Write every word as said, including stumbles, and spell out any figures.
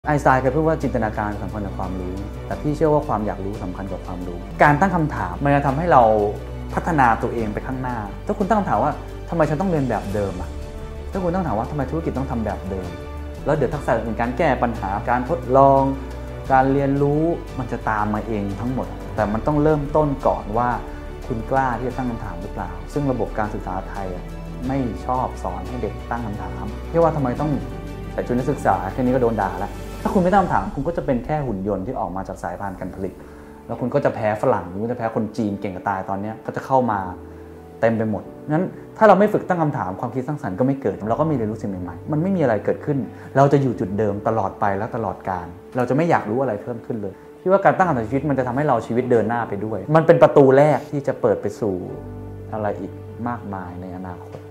ไอน์สไตน์เคยพูดว่าจินตนาการสำคัญกว่าความรู้แต่พี่เชื่อว่าความอยากรู้สำคัญกว่าความรู้การตั้งคำถามมันจะทำให้เราพัฒนาตัวเองไปข้างหน้าถ้าคุณตั้งคำถามว่าทำไมฉันต้องเรียนแบบเดิมอะถ้าคุณตั้งถามว่าทำไมธุรกิจต้องทำแบบเดิมแล้วเดี๋ยวทักษะอื่นการแก้ปัญหาการทดลองการเรียนรู้มันจะตามมาเองทั้งหมดแต่มันต้องเริ่มต้นก่อนว่าคุณกล้าที่จะตั้งคำถามหรือเปล่าซึ่งระบบการศึกษาไทยไม่ชอบสอนให้เด็กตั้งคำถามที่ว่าทำไมต้องใส่ชุดนักศึกษาแค่นี้ก็โดนด่าแล้วถ้าคุณไม่ตั้งคำถามคุณก็จะเป็นแค่หุ่นยนต์ที่ออกมาจากสายพานการผลิตแล้วคุณก็จะแพ้ฝรั่งหรือจะแพ้คนจีนเก่งกระตายตอนนี้ก็จะเข้ามาเต็มไปหมดงั้นถ้าเราไม่ฝึกตั้งคำถามความคิดสร้างสรรค์ก็ไม่เกิดเราก็ไม่เรียนรู้สิ่งใหม่ๆมันไม่มีอะไรเกิดขึ้นเราจะอยู่จุดเดิมตลอดไปและตลอดกาลเราจะไม่อยากรู้อะไรเพิ่มขึ้นเลยคิดว่าการตั้งคำถามชีวิตมันจะทำให้เราชีวิตเดินหน้าไปด้วยมันเป็นประตูแรกที่จะเปิดไปสู่อะไรอีกมากมายในอนาคต